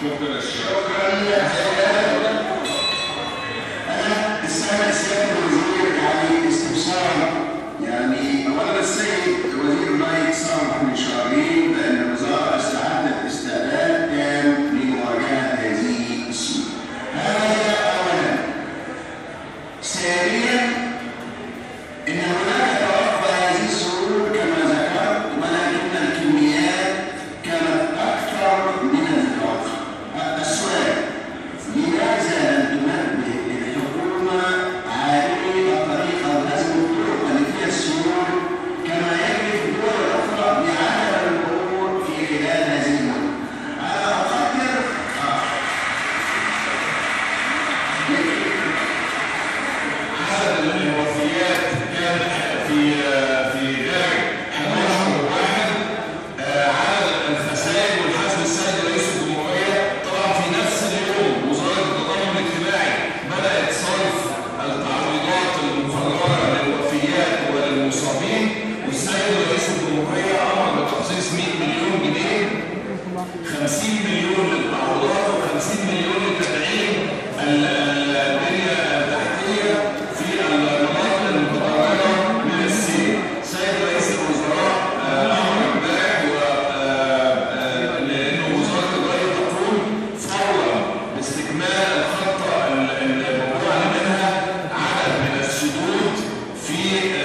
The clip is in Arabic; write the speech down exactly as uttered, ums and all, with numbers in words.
شكرا يا شيخ. شكرا يا سيدي. أنا السنة سيادة الوزير يعني استفسار، يعني أولا السيد وزير المياه صرح من شهرين بأن الوزارة استعدت استعداد تام لمواجهة هذه السيول. هذا أولا. ثانيا إن هناك توقع هذه السيول كما ذكرت، ولكن الكميات كانت أكثر من المتوقع. السؤال: لماذا لم تنبه الحكومة عالية طريقة لازم الطرق اللي فيها السيول كما يجري في الدول الأخرى لعدم الأمور في خلال هذه المدة؟ أنا أقدر عدد الوفيات كان في في غاية حداشر واحد. عدد الخسائر والحسب السيد رئيس الجمهورية طبعا في نفس اليوم وزارة التضامن الاجتماعي بدأت صرف التعويضات المقررة للوفيات وللمصابين، والسيد رئيس الجمهورية أمر بتخصيص مئة مليون جنيه، خمسين مليون للتعويضات و50 مليون لتدعيم البنية التحتية في المناطق المتضررة من السيل. سيد رئيس الوزراء أمر امبارح لأنه وزارة الري تقوم فورا باستكمال الخطة الموضوع منها عدد من السدود في